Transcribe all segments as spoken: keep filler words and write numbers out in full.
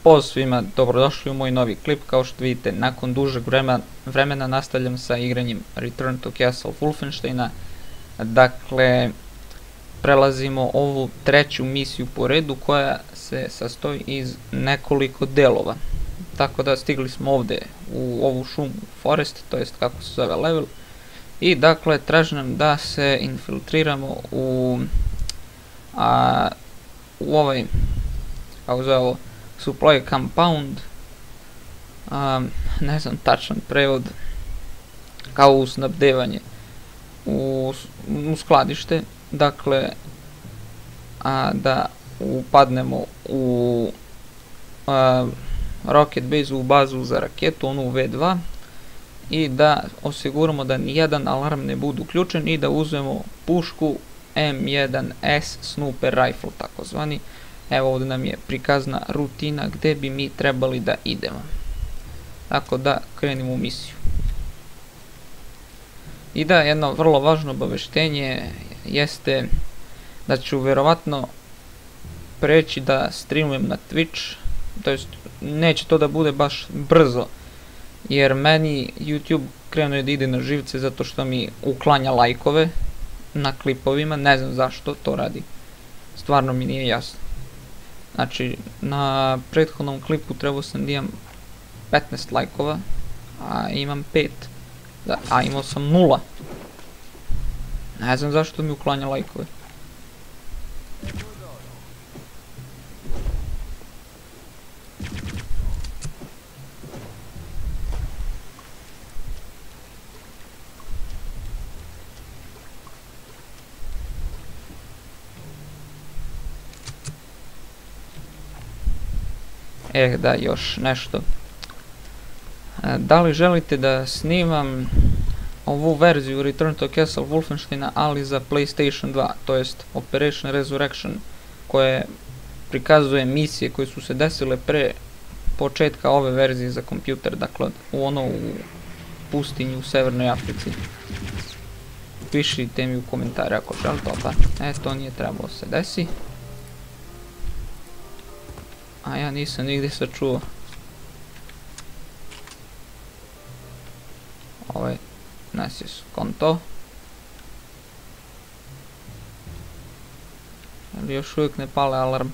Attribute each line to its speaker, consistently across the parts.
Speaker 1: Pozdrav svima, dobrodošli u moj novi klip. Kao što vidite, nakon dužeg vremena nastavljam sa igranjem Return to Castle Wolfensteina. Dakle, prelazimo ovu treću misiju po redu koja se sastoji iz nekoliko delova. Tako da stigli smo ovde u ovu šumu, forest, to jest kako se zove level. I dakle, traži nam da se infiltriramo u, a, u ovaj, kako zove ovo, supply compound, um, ne znam tačan prevod, kao u snabdevanje, u, u skladište, dakle, a, da upadnemo u a, rocket base, u bazu za raketu, onu V dva, i da osiguramo da nijedan alarm ne bude uključen i da uzmemo pušku M jedan S Snooper Rifle, takozvani. Evo ovdje nam je prikazana rutina gdje bi mi trebali da idemo. Tako da krenimo u misiju. I da, jedno vrlo važno obaveštenje jeste da ću vjerovatno preći da streamujem na Twitch, to jest neće to da bude baš brzo, jer meni YouTube krenuo je da ide na živce zato što mi uklanja lajkove na klipovima, ne znam zašto to radi, stvarno mi nije jasno. Znači, na prethodnom klipu trebao sam da imam petnaest lajkova, a imam pet, a imao sam nula. Ne znam zašto mi uklanja lajkove. Eh, da, još nešto. Da li želite da snimam ovu verziju Return to Castle Wolfensteina, ali za PlayStation dva, to jest Operation Resurrection, koje prikazuje misije koje su se desile pre početka ove verzije za kompjuter, dakle u ono u pustinji u Severnoj Africi. Pišite mi u komentare ako želite, pa e, to nije trebalo se desi. A ja nisam nigdje sačuo. Ovaj nas je skonto. Ali još uvijek ne pale alarm.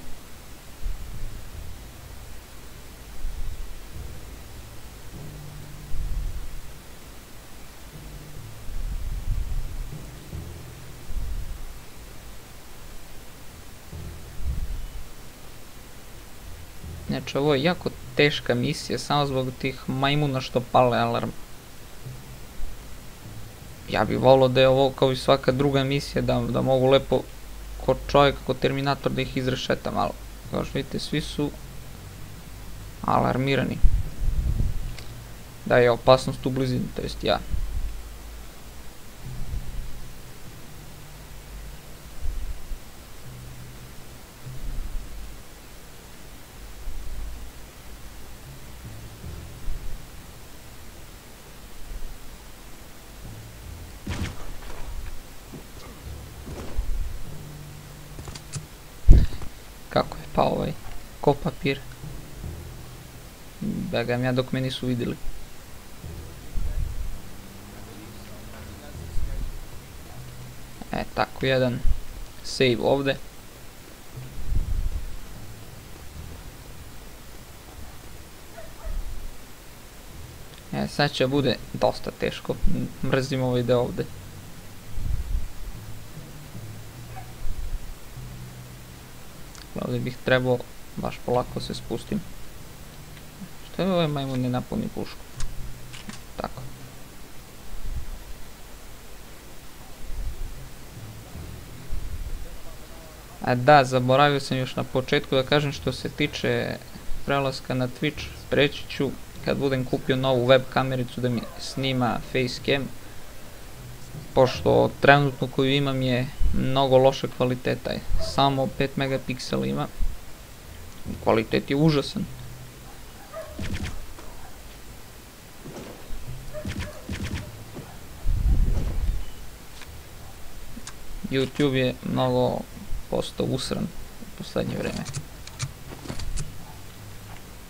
Speaker 1: Znači, ovo je jako teška misija samo zbog tih majmuna što pale alarm. Ja bih volio da je ovo kao i svaka druga misija, da, da mogu lepo ko čovjek, ko Terminator da ih izrešetam, ali kao što vidite svi su alarmirani da je opasnost u blizini, to jest ja. Kako je pao ovaj ko papir. Begam ja dok me nisu vidjeli. E, tako jedan save ovdje. E, sad će bude dosta teško, mrzim ovaj deo ovdje. Ovdje bih trebao baš polako se spustim. Što je ovaj majmun ne napuni pušku? Tako. A da, zaboravio sam još na početku da kažem što se tiče prelaska na Twitch, preći ću kad budem kupio novu web kamericu da mi snima facecam, pošto trenutno koju imam je mnogo loše kvaliteta, samo pet megapiksela ima, kvalitet je užasan. YouTube je mnogo postao usran u poslednje vreme.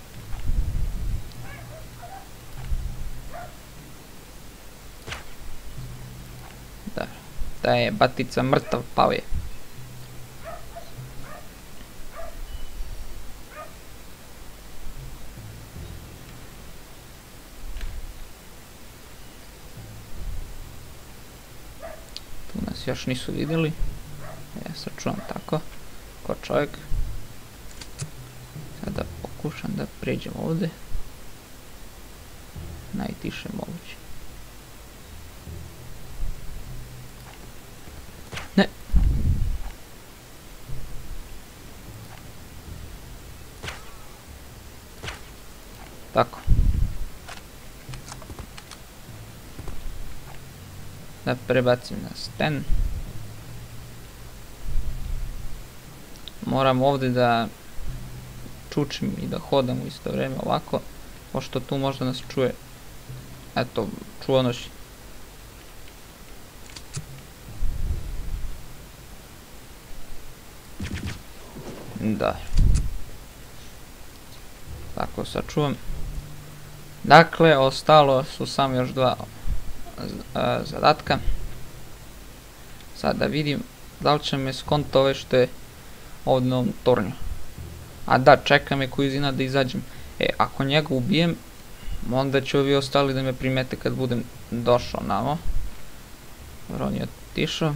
Speaker 1: da je batica mrtav pave. Tu nas još nisu vidjeli. Ja se čuvam tako, ko čovjek. Sada pokušam da pređem ovdje. Najtiše moguće. Ne. Tako. Da prebacim na sten. Moram ovdje da čučim i da hodam u isto vrijeme ovako, pošto tu možda nas čuje. Eto, čuo noći. Da. Tako sačuvam. Dakle, ostalo su samo još dva zadatka. Sad da vidim da li će me skonto ove što je ovdje na ovom tornju. A da, čeka me Kuizina da izađem. E, ako njega ubijem, onda će ovi ostali da me primete kad budem došao namo. Dobro, on je otišao.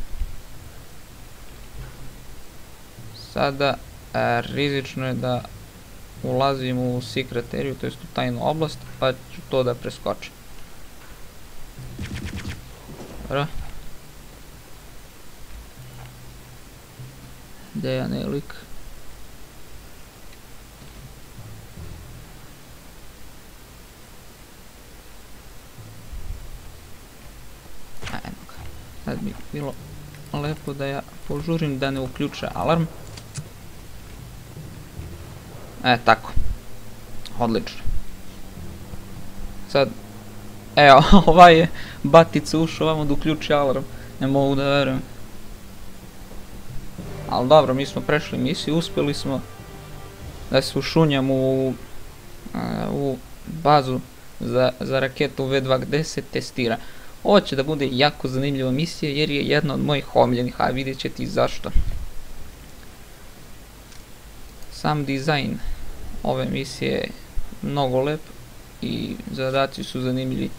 Speaker 1: Sada e, rizično je da ulazim u secret area, to jest u tajnu oblast, pa ću to da preskočim. Dobro. Gdje je onaj lik? Eno ga. Sad bi bilo lepo da ja požurim da ne uključe alarm. E, tako. Odlično. Sad, evo, ovaj je batica ušao ovamo da uključi alarm. Ne mogu da verujem. Ali dobro, mi smo prešli misiju, uspjeli smo da se ušunjamo u, u bazu za, za raketu V dva gdje se testira. Ovo će da bude jako zanimljiva misija jer je jedna od mojih omiljenih, a vidjet ćete i zašto. Sam dizajn ove misije je mnogo lep i zadaci su zanimljivi.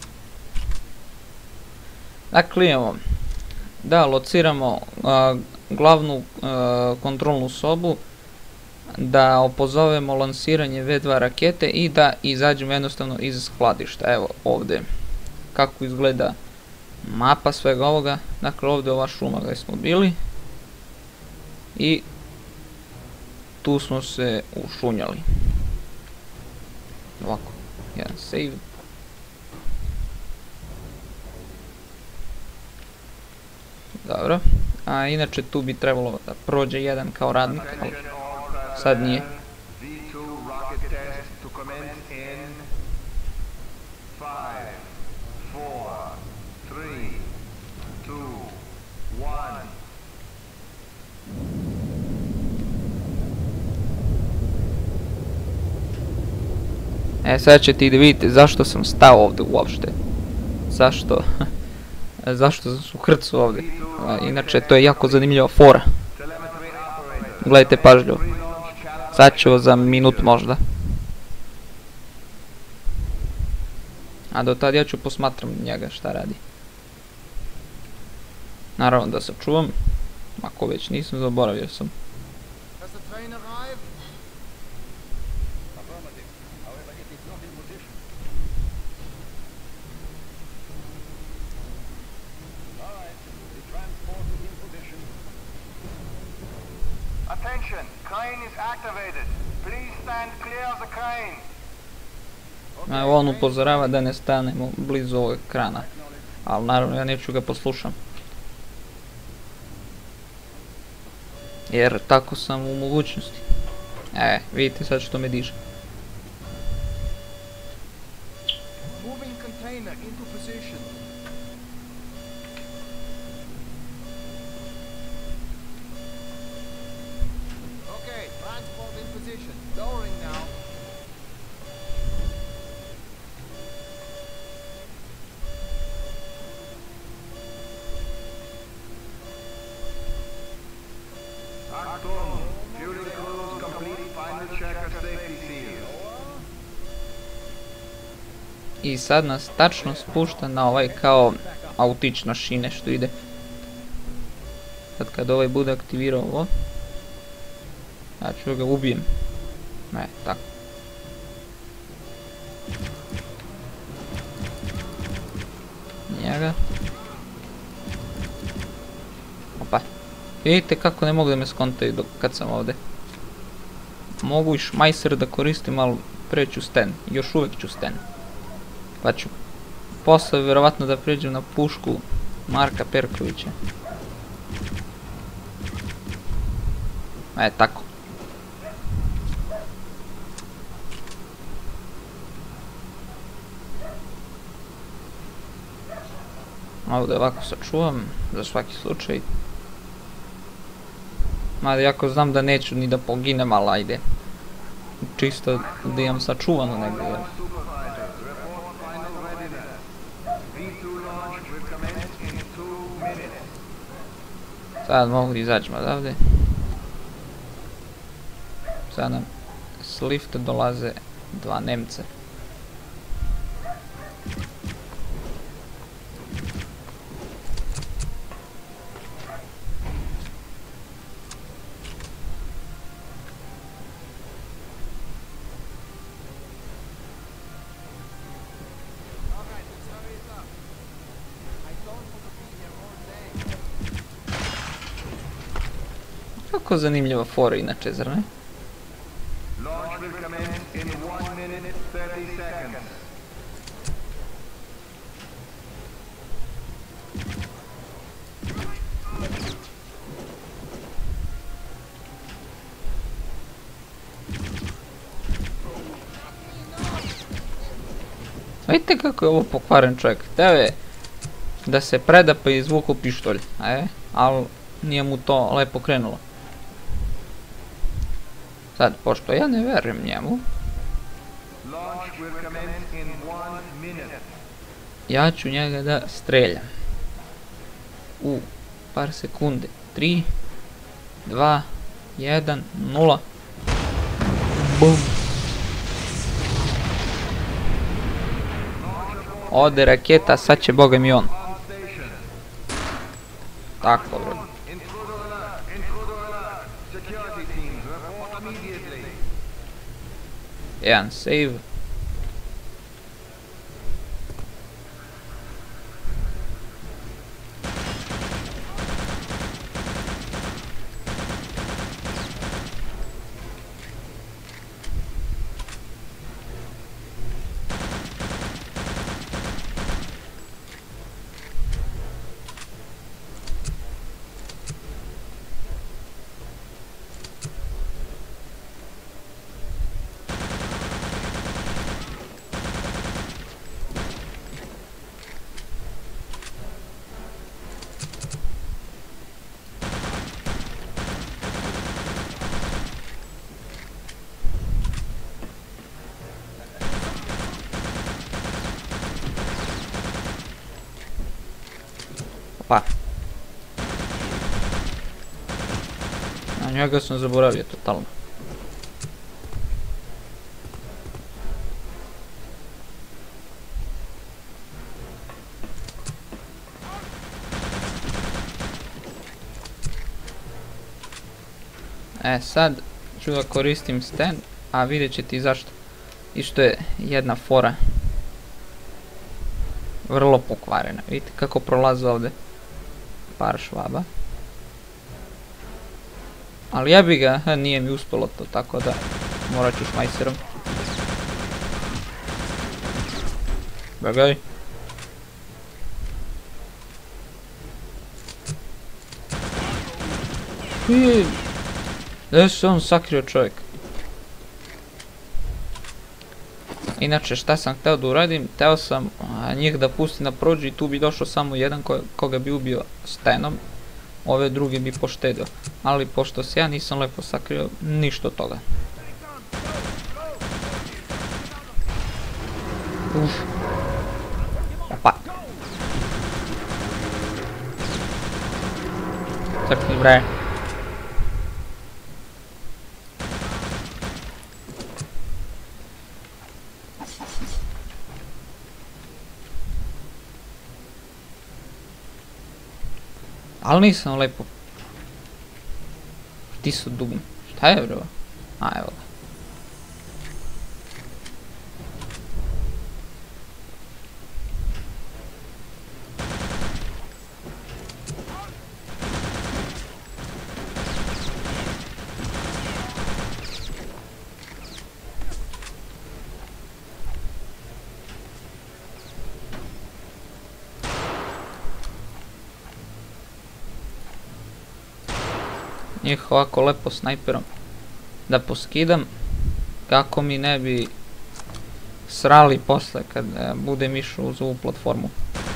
Speaker 1: Dakle, imamo da lociramo a, glavnu a, kontrolnu sobu, da opozovemo lansiranje V dva rakete i da izađemo jednostavno iz skladišta. Evo ovdje kako izgleda mapa svega ovoga. Dakle, ovdje je ova šuma gdje smo bili i tu smo se ušunjali. Ovako, jedan save. Dobro, a inače tu bi trebalo da prođe jedan kao radnik, ali sad nije. E, sad ćete i da vidite zašto sam stao ovdje uopšte. Zašto? Zašto sam se ukrcao ovdje? A, inače, to je jako zanimljiva fora. Gledajte pažljivo. Sad ću za minut možda. A do tad ja ću posmatram njega šta radi. Naravno da sačuvam. Ako već nisam, zaboravio sam.
Speaker 2: Attention, crane is activated. Please stand clear of the crane.
Speaker 1: Evo, on upozorava da ne stanemo blizu ovog ekrana. Ali naravno ja neću ga poslušam. Jer tako sam u mogućnosti. E, vidite sad što me diže.
Speaker 2: Moving container into position. Okay, transport in position. Lowering now.
Speaker 1: I sad nas tačno spušta na ovaj kao autična šine što ide. Sad kad ovaj bude aktivirao ovo, ja ću ga ubijem. Ne, tako. Njega. Opa. Vidite kako ne mogu da me skontaju dok kad sam ovdje. Mogu i šmajser da koristim, ali pre ću sten. Još uvijek ću sten. Pa ću posle vjerovatno da pređem na pušku Marka Perkovića. E, tako. Ovdje ovako sačuvam, za svaki slučaj. Mada jako znam da neću ni da poginem, ali ajde. Čisto da imam sačuvano negdje. Sad mogu da izađemo odavde. Sad nam s lifta dolaze dva Nemca. Kako zanimljiva fora inače, zar ne?
Speaker 2: Launch will commence in one minute thirty seconds.
Speaker 1: Vidite kako je ovo pokvaren čovjek. Teo je da se preda pa izvuku pištolj, e, ali nije mu to lepo krenulo. Sad, pošto ja ne verujem njemu, ja ću njega da streljam. U par sekunde. tri, dva, jedan, nula. Bum. Ode raketa, sad će boga mi on. Tako, bro. Jedan save. Pa. Na njega sam zaboravio totalno. E sad ću da koristim stand, a vidjet ćete i zašto. Išto je jedna fora vrlo pokvarena. Vidite kako prolaze ovdje par švaba. Ali ja bi ga, ha, nije mi uspjelo to, tako da morat ću šmajserom. Begaj. Gdje se on sakrio čovjek? Inače šta sam htio da uradim, htio sam a, njih da pustim na prođu i tu bi došao samo jedan ko, koga bi ubio stenom, ove druge bi poštedio, ali pošto se ja nisam lepo sakrio, ništa od toga. Uf. Opa. Crkni bre. Ali nisam lepo. Ti su dugme. Šta je bro? A evo ga. Njih ovako lepo snajperom da poskidam kako mi ne bi srali posle kad e, budem išao uz ovu platformu.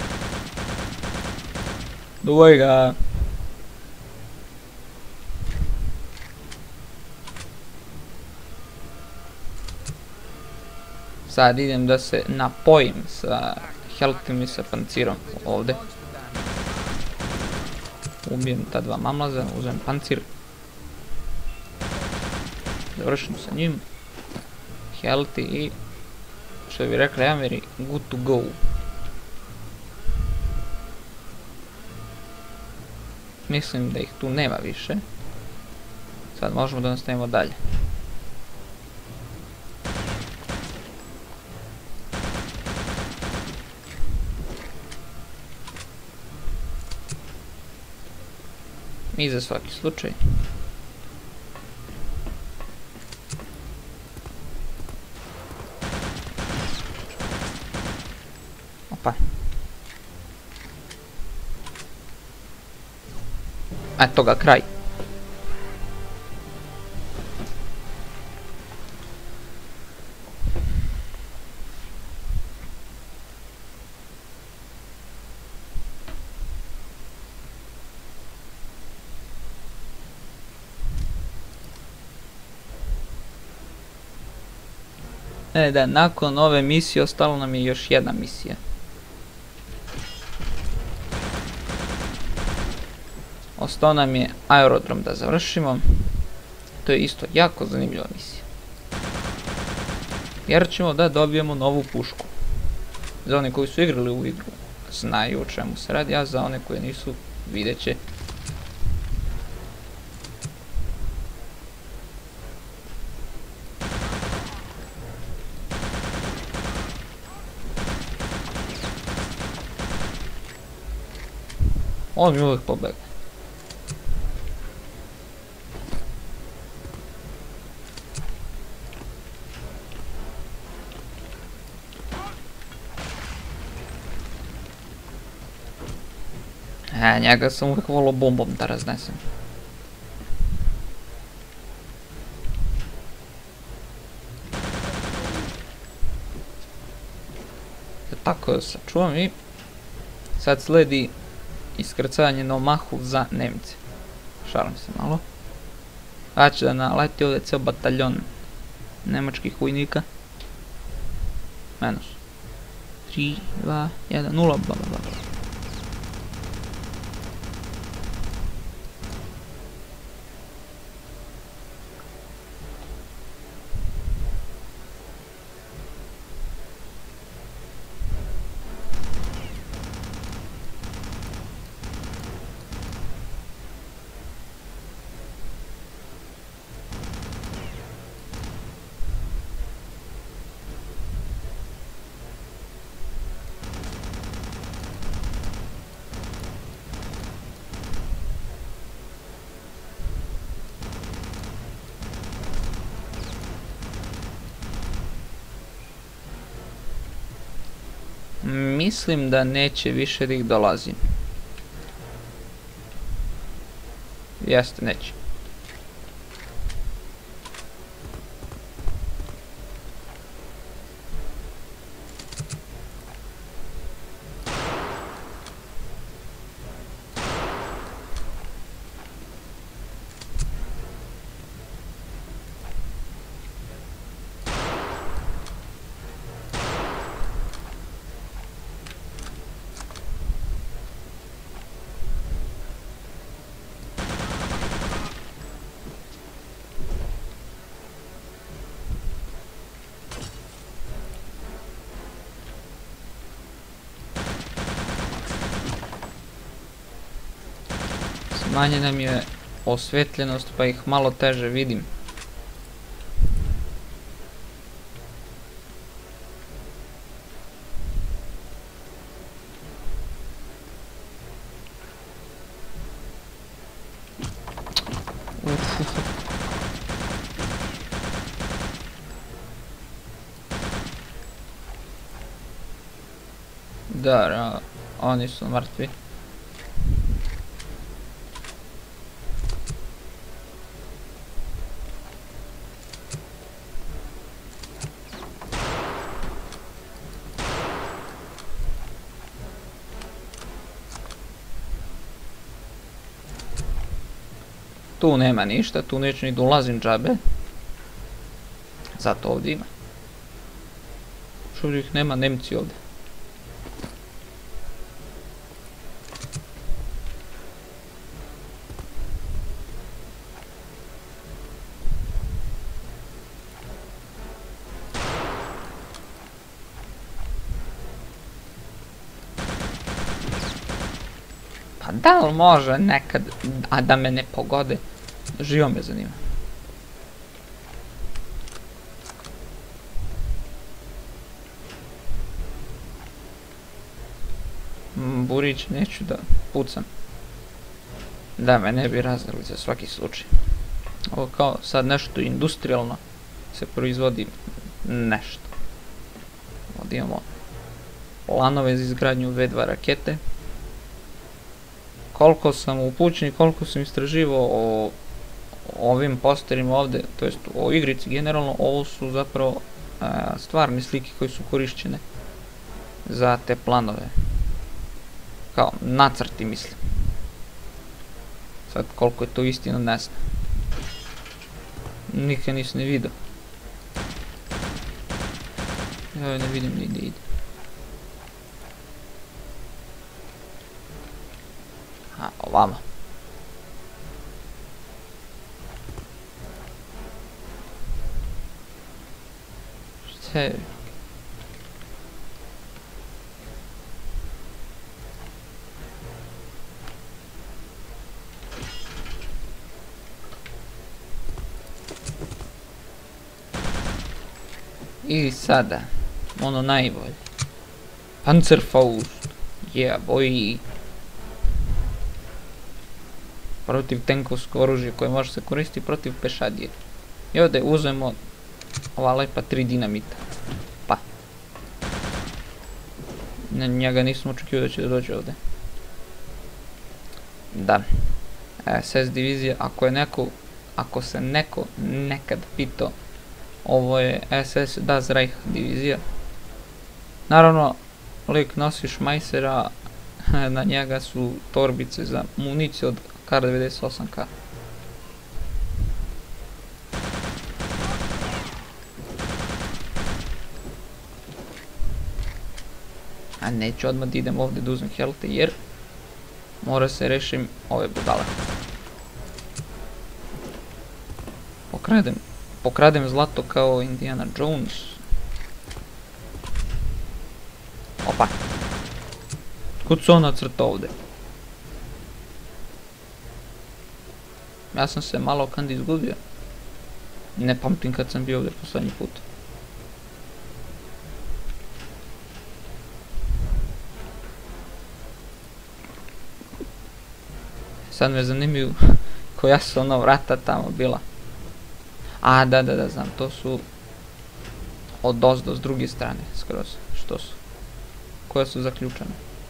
Speaker 1: Duvaj ga! Sad idem da se napojim sa healthom i sa pancirom ovdje. Ubijem ta dva mamlaza, uzem pancir. Završim sa njim. Healthy i, što bi rekli Ameri, good to go. Mislim da ih tu nema više. Sad možemo da nastavimo dalje. I za svaki slučaj. Opa. Eto ga, kraj. E da, nakon ove misije ostalo nam je još jedna misija. Ostao nam je aerodrom da završimo. To je isto jako zanimljiva misija. Jer ćemo da dobijemo novu pušku. Za one koji su igrali u igru znaju o čemu se radi, a za one koji nisu vidjet će. On mi uvijek pobegne. E, njega sam uvijek volio bombom da raznesem. Tako sačuvam i sad sledi iskrcavanje na Omahu za Nemce. Šalim se malo. A će da naleti ovdje ceo bataljon nemačkih vojnika. Menos. tri, dva, jedan, nula, bla bla bla. Mislim da neće više da ih dolazi. Jeste, neće. Manje nam je osvetljenost pa ih malo teže vidim. Uf. Da, oni su mrtvi. Tu nema ništa, tu neću ni da ulazim džabe. Zato ovdje ima. Što ih nema Nemci ovdje. Pa da li može nekad, a da me ne pogode? Živo me zanima. Burić neću da pucam. Da me ne bi razgrali za svaki slučaj. Ovo kao sad nešto industrijalno se proizvodi nešto. Ovdje imamo planove za izgradnju ve dva rakete. Koliko sam upućen i koliko sam istraživao o ovim posterima ovdje, to jest o igrici generalno, ovo su zapravo a, stvarne slike koje su korišćene za te planove. Kao nacrti, mislim. Sad koliko je to istina ne znam. Nikad nisam ne vidio. Ja ne vidim ni gdje ide. A, ovamo. Šta je? I sada, ono najbolje. Panzerfaust. Yeah, boy. Protiv tenkovsko oružje koje može se koristiti protiv pešadije. I ovdje uzmemo ova lepa tri dinamita. Pa. Na njega nisam očekio da će da dođe ovdje. Da. es es divizija, ako je neko, ako se neko nekad pitao, ovo je es es Das Reich divizija. Naravno, lik nosi šmajsera, na njega su torbice za municiju od kar devedeset osam ka. A neću odmah da idem ovdje da uzmem helte jer mora se rešim ove budale. Pokradem, pokradem zlato kao Indiana Jones. Opa. Kud su on nacrtao ovdje? Ja sam se malo kad izgubio. Ne pamtim kad sam bio ovdje poslednji put. Sad me zanimaju koja su ona vrata tamo bila. A da da da znam, to su od ozdo s druge strane skroz. Što su? Koja su zaključane?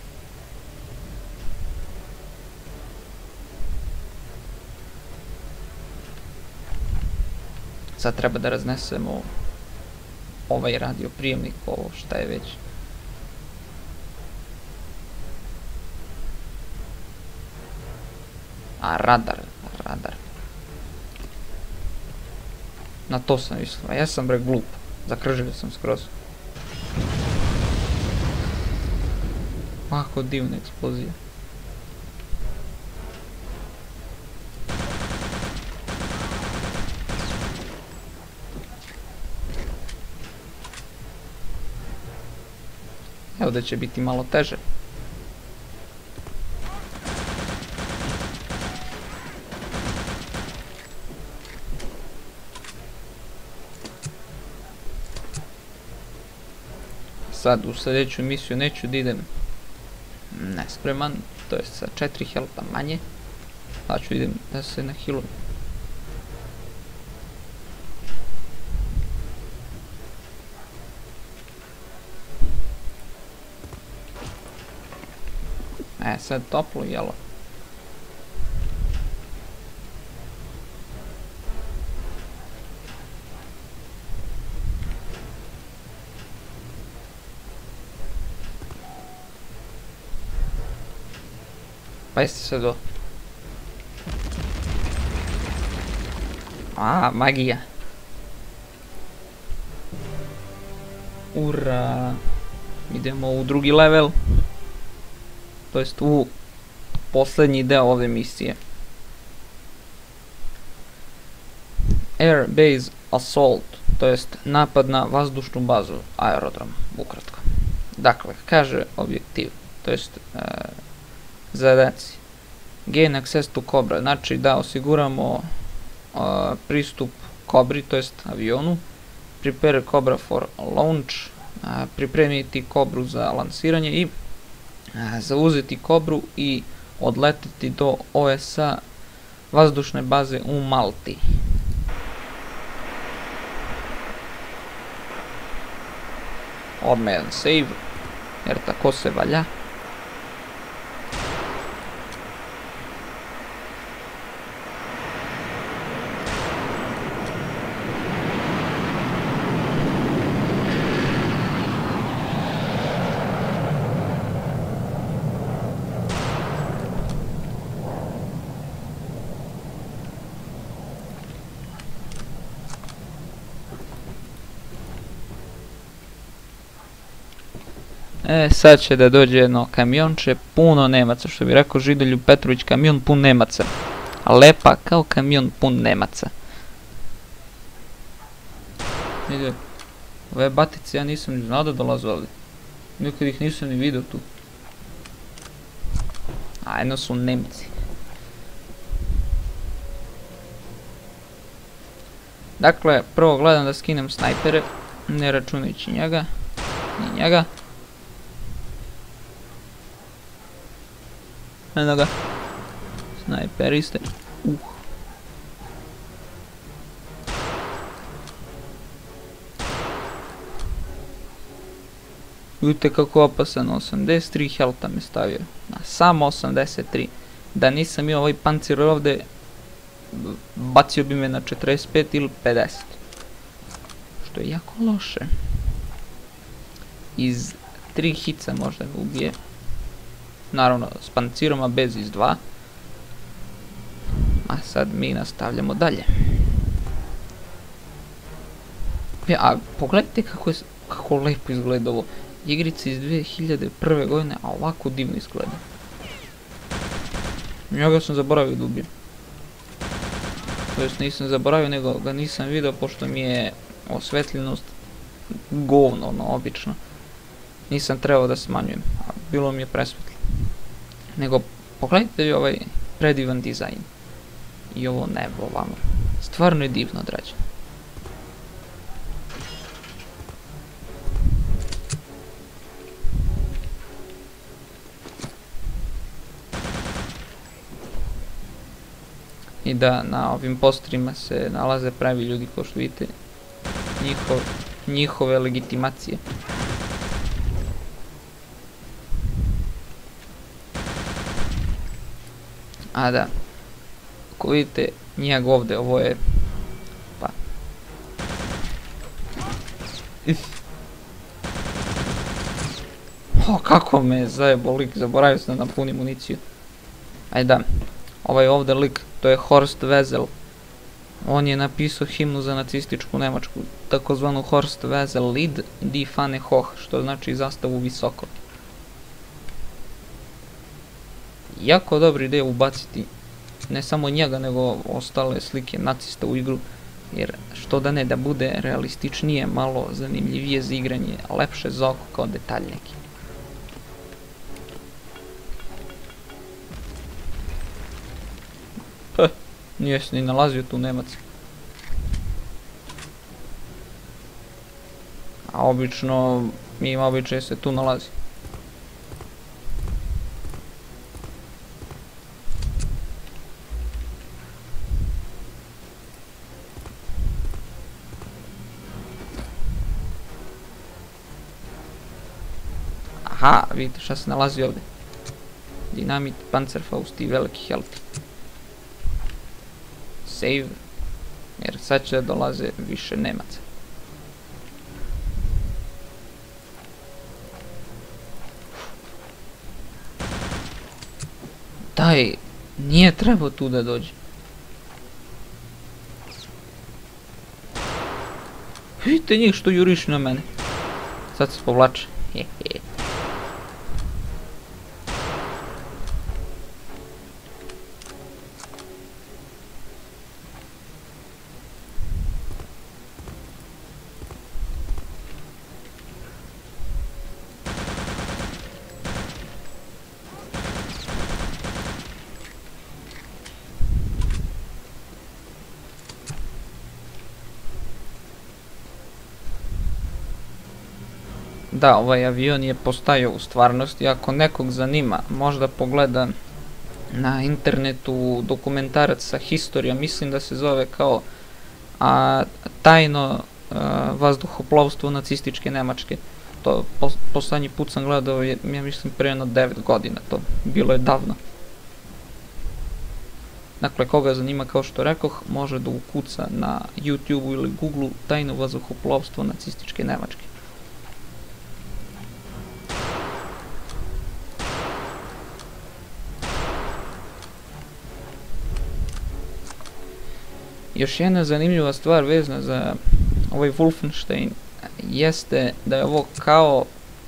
Speaker 1: Sad treba da raznesemo ovaj radio prijemnik, ovo šta je već. A radar, radar. Na to sam mislio, a ja sam bre glup. Zakržio sam skroz. Kako divna eksplozija. Evo da će biti malo teže. sad u sljedeću misiju neću da idem nespreman, to je sa četiri helta manje, pa ću idem da se na healu. E, sad toplo jelo. Pa jeste se do... A, magija. Ura. Idemo u drugi level. To jest u posljednji deo ove misije. Air Base Assault, to jest napad na vazdušnu bazu, aerodrom, ukratko. Dakle, kaže objektiv, to jest e, zadaci. Gain access to Cobra, znači da osiguramo e, pristup Kobri, to jest avionu. Prepare Cobra for launch, e, pripremiti Kobru za lansiranje i e, zauzeti Kobru i odletiti do O S A vazdušne baze u Malti. Odmah jedan save, jer tako se valja. E, sad će da dođe jedno kamionče, puno Nemaca, što bi rekao Židelju Petrović, kamion pun Nemaca. Lepa kao kamion pun Nemaca. Vidi, ove batice ja nisam ni znao da dolaze ovdje. Nikad ih nisam ni vidio tu. A jedno su Nemci. Dakle, prvo gledam da skinem snajpere, ne računajući njega, ni njega. Eno ga. Snajperiste. Uh. Vidite kako opasan, osamdeset tri helta me stavio. Na samo osamdeset tri. Da nisam imao ovaj pancir ovdje, bacio bi me na četrdeset pet ili pedeset. Što je jako loše. Iz tri hica možda me ubije. Naravno s pancirom, a bez iz dva. A sad mi nastavljamo dalje. Ja, a pogledajte kako, je, kako lepo izgleda ovo. Igrica iz dvije hiljade prve godine, a ovako divno izgleda. Njega sam zaboravio da ubijem. To jest nisam zaboravio, nego ga nisam vidio, pošto mi je osvetljenost govno, ono, obično. Nisam trebao da smanjujem, a bilo mi je presvetlo. Nego, pogledajte vi ovaj predivan dizajn. I ovo nebo ovamo. Stvarno je divno odrađeno. I da na ovim posterima se nalaze pravi ljudi, kao što vidite, njihov, njihove legitimacije. A da, ako vidite njeg ovdje, ovo je, pa, if. O, kako me zajebo lik, zaboravio sam da napunim municiju. Ajde da, ovaj ovdje lik, to je Horst Wessel. On je napisao himnu za nacističku Nemačku, takozvanu Horst Wessel Lied Die Fahne hoch, što znači zastavu visoko. Jako dobra ideja ubaciti ne samo njega, nego ostale slike nacista u igru, jer što da ne, da bude realističnije, malo zanimljivije za igranje, lepše za oko kao detalj neki. Heh, nije se ni nalazio tu Nemac. A obično ima običaj se tu nalazi. Aha, vidite šta se nalazi ovdje. Dinamit, Panzerfaust i veliki helti. Save, jer sad će da dolaze više Nemaca. Daj, nije trebao tu da dođe. Vidite njih što juriš na mene. Sad se povlače. Hehe. Da, ovaj avion je postajao u stvarnosti. Ako nekog zanima, možda pogleda na internetu dokumentarac sa historijom, mislim da se zove kao a, tajno a, vazduhoplovstvo nacističke Nemačke. To pos, poslednji put sam gledao, je, ja mislim, pre jedno devet godina, to bilo je davno. Dakle, koga zanima, kao što rekoh, može da ukuca na YouTubeu ili Googleu tajno vazduhoplovstvo nacističke Nemačke. Još jedna zanimljiva stvar vezana za ovaj Wolfenstein jeste da je ovo kao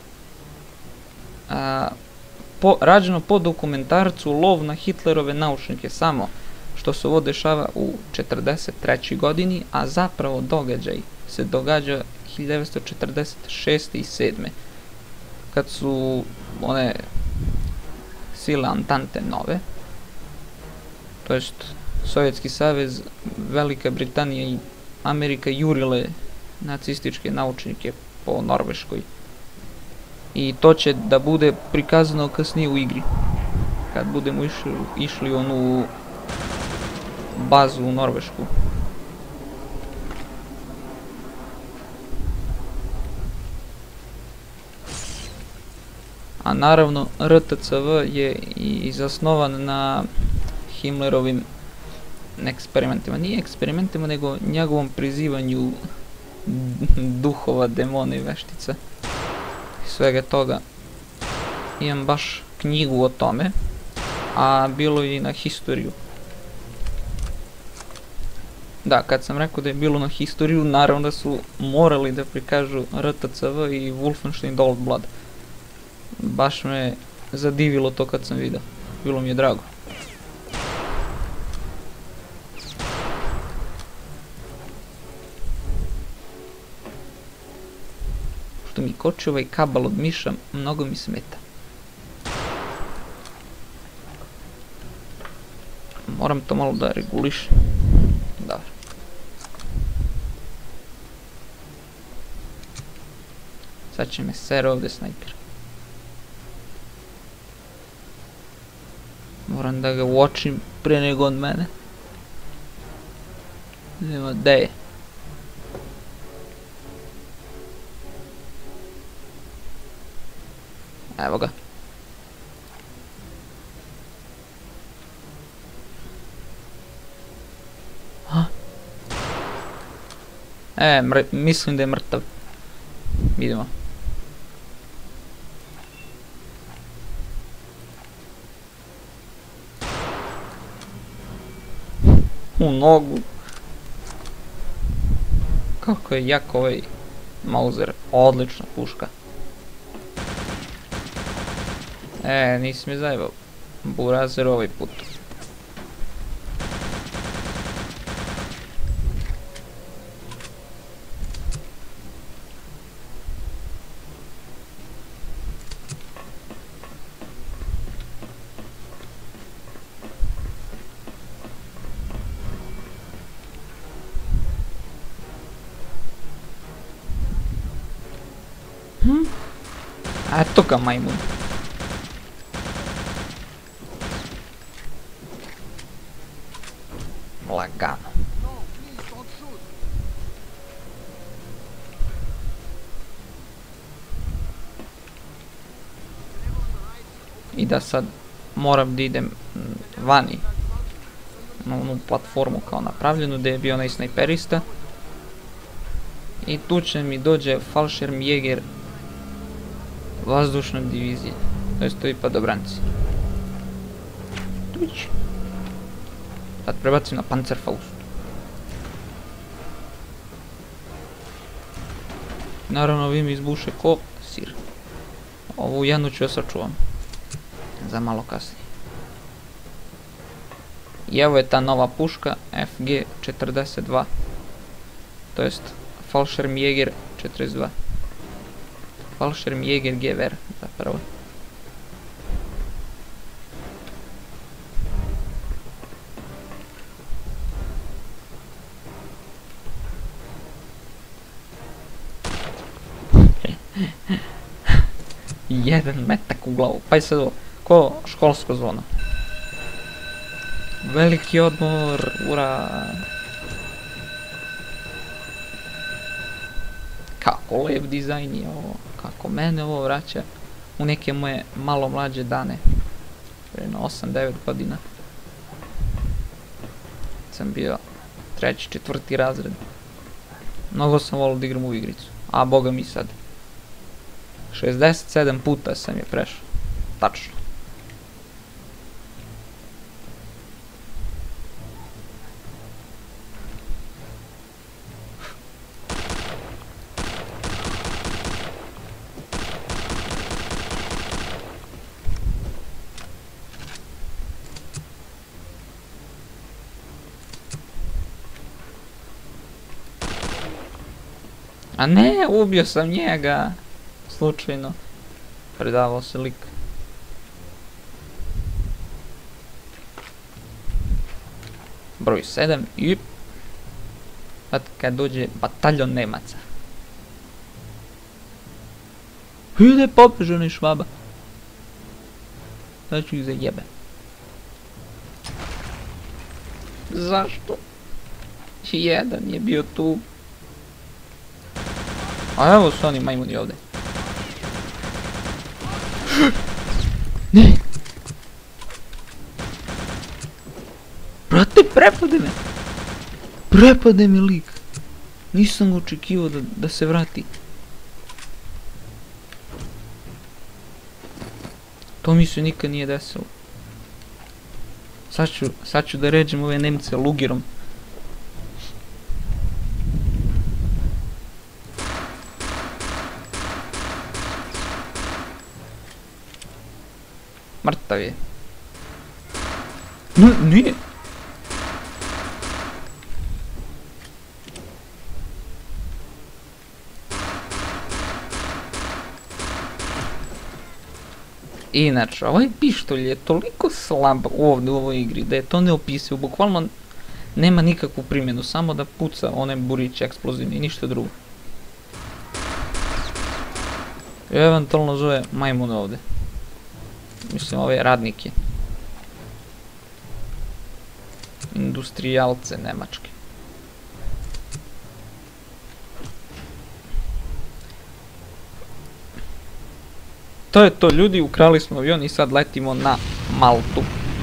Speaker 1: a, po, rađeno po dokumentarcu Lov na Hitlerove naučnike, samo što se ovo dešava u četrdeset trećoj godini, a zapravo događaj se događa hiljadu devetsto četrdeset šeste i sedme kad su one sile Antante nove, to jest Sovjetski savez, Velika Britanija i Amerika jurile nacističke naučnike po Norveškoj. I to će da bude prikazano kasnije u igri, kad budemo išli, išli u onu bazu u Norvešku. A naravno R T C V je i zasnovan na Himmlerovim eksperimentima, nije eksperimentima, nego njegovom prizivanju duhova, demona i veštica i svega toga. Imam baš knjigu o tome, a bilo je i na historiju. Da, kad sam rekao da je bilo na historiju, naravno da su morali da prikažu R T C V i Wolfenstein Old Blood. Baš me zadivilo to kad sam vidio, bilo mi je drago. Što mi koči ovaj kabel od miša, mnogo mi smeta. Moram to malo da regulišem. Dobro. Sad će me ser ovdje snajper. Moram da ga uočim pre nego od mene. Nema gde je. Evo ga. Ha? E, mislim da je mrtav. Vidimo. U nogu. Kako je jak ovaj Mauser. Odlična puška. E, nisi mi zajebao. Burazer ovaj put. Mhm. Eto ga majmun. Lagano. I da sad moram da idem vani na onu platformu kao napravljenu gdje je bio onaj snajperista. I tu će mi dođe Fallschirmjäger vazdušne divizije. To je stoji padobranci. Tuć. Sad prebacim na Panzerfaust. Naravno vi mi izbuše ko sir. Ovu jednu ću ja sačuvam. Za malo kasnije. I evo je ta nova puška F G četrdeset dva. To jest Fallschirmjäger četrdeset dva. Fallschirmjäger Gewehr zapravo. Jedan metak u glavu, pa je sad ovo, ko školska zona. Veliki odmor, ura! Kako lep dizajn je ovo, kako mene ovo vraća u neke moje malo mlađe dane. Na osam devet godina. Sam bio treći, četvrti razred. Mnogo sam volio da igram u igricu, a boga mi sad. šezdeset sedam puta sam je prešao. Tačno. A ne, ubio sam njega. Slučajno. Predavao se lik. Broj sedam i... Sad kad dođe bataljon Nemaca. Ide pobežao onaj švaba. Sad ću ih zajebe. Zašto? Jedan je bio tu. A evo su oni majmuni ovdje. Ne! Brate, prepade me! Prepade me lik! Nisam ga očekivao da, da se vrati. To mi se nikad nije desilo. Sad ću, sad ću da ređem ove Nemce lugirom. Mrtav je. Ne, nije. Inače, ovaj pištolj je toliko slab ovdje u ovoj igri da je to neopisivo. Bukvalno nema nikakvu primjenu, samo da puca one buriće eksplozivne i ništa drugo. I eventualno zove majmun ovdje. Mislim, ove radnike. Industrijalce nemačke. To je to ljudi, ukrali smo avion i sad letimo na Maltu.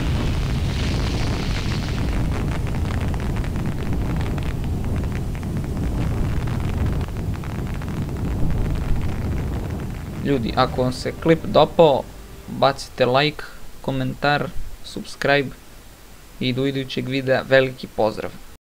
Speaker 1: Ljudi, ako vam se klip dopao, bacite like, komentar, subscribe i do idućeg videa veliki pozdrav.